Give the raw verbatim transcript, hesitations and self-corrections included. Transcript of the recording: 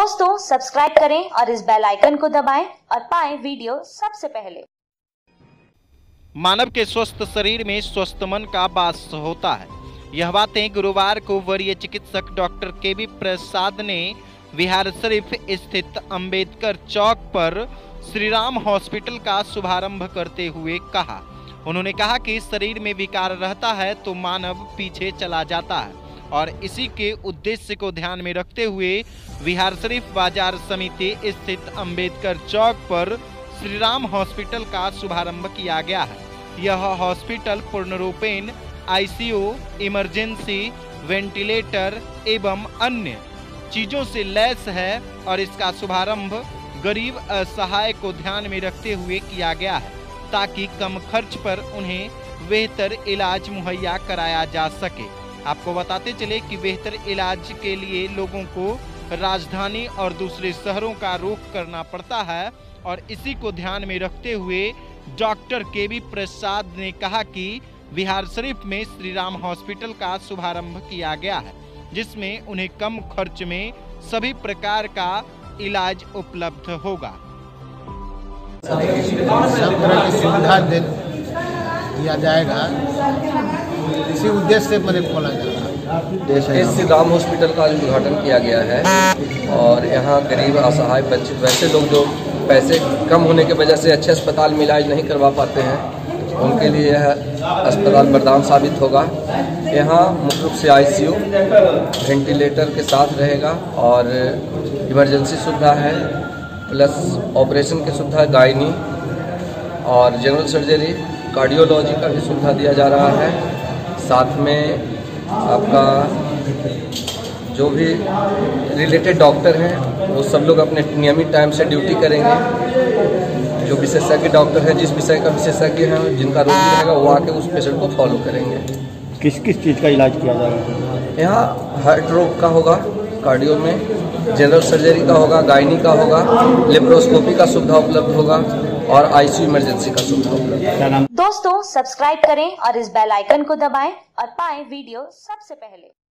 दोस्तों सब्सक्राइब करें और इस बेल आइकन को दबाएं और पाएं वीडियो सबसे पहले। मानव के स्वस्थ शरीर में स्वस्थ मन का वास होता है। यह बातें गुरुवार को वरीय चिकित्सक डॉक्टर के बी प्रसाद ने विहार शरीफ स्थित अंबेडकर चौक पर श्री राम हॉस्पिटल का शुभारंभ करते हुए कहा। उन्होंने कहा कि शरीर में विकार रहता है तो मानव पीछे चला जाता है और इसी के उद्देश्य को ध्यान में रखते हुए विहार शरीफ बाजार समिति स्थित अंबेडकर चौक पर श्री राम हॉस्पिटल का शुभारंभ किया गया है। यह हॉस्पिटल पूर्ण रूपेण आईसीयू, इमरजेंसी, वेंटिलेटर एवं अन्य चीजों से लैस है और इसका शुभारंभ गरीब असहाय को ध्यान में रखते हुए किया गया है ताकि कम खर्च पर उन्हें बेहतर इलाज मुहैया कराया जा सके। आपको बताते चले कि बेहतर इलाज के लिए लोगों को राजधानी और दूसरे शहरों का रुख करना पड़ता है और इसी को ध्यान में रखते हुए डॉक्टर के बी प्रसाद ने कहा कि विहार शरीफ में श्री राम हॉस्पिटल का शुभारंभ किया गया है जिसमें उन्हें कम खर्च में सभी प्रकार का इलाज उपलब्ध होगा। सब तरह की सुविधा दे दिया जाएगा, इसी उद्देश्य से मैंने खोला जाएगा। इस श्री राम हॉस्पिटल का उद्घाटन किया गया है और यहाँ गरीब असहाय वंचित वैसे लोग जो पैसे कम होने की वजह से अच्छे अस्पताल में इलाज नहीं करवा पाते हैं उनके लिए यह अस्पताल वरदान साबित होगा। यहाँ मुख्य रूप से आईसीयू, वेंटिलेटर के साथ रहेगा और इमरजेंसी सुविधा है, प्लस ऑपरेशन की सुविधा, गायनी और जनरल सर्जरी, कार्डियोलॉजी का भी सुविधा दिया जा रहा है। साथ में आपका जो भी रिलेटेड डॉक्टर हैं वो सब लोग अपने नियमित टाइम से ड्यूटी करेंगे। जो विशेषज्ञ डॉक्टर हैं, जिस विषय का विशेषज्ञ हैं, जिनका रोग रहेगा वो आके उस पेशेंट को फॉलो करेंगे। किस किस चीज़ का इलाज किया जाएगा? यहाँ हार्ट रोग का होगा, कार्डियो में जनरल सर्जरी का होगा, गायनी का होगा, लेप्रोस्कोपी का सुविधा उपलब्ध होगा और आईसीयू इमरजेंसी का सुविधा उपलब्ध। दोस्तों सब्सक्राइब करें और इस बेल आइकन को दबाएं और पाएं वीडियो सबसे पहले।